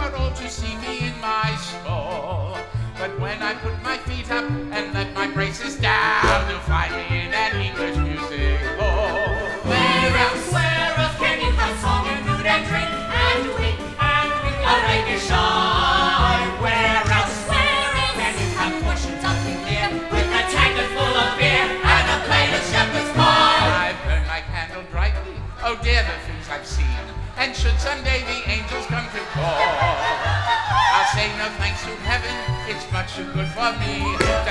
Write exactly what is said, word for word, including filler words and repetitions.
are all to see me in my stall. But when I put my feet up and let my braces down, you'll find me in an English music hall. Where else, where else can you have song and food and drink and wink and wink a rainy shine? Where else, where else can you have portions of the year with a tankard full of beer and a plate of shepherd's pie? I burn my candle brightly, oh dear the things I've seen, and should someday the angels come to call, I'll say no thanks to heaven, it's much too good for me.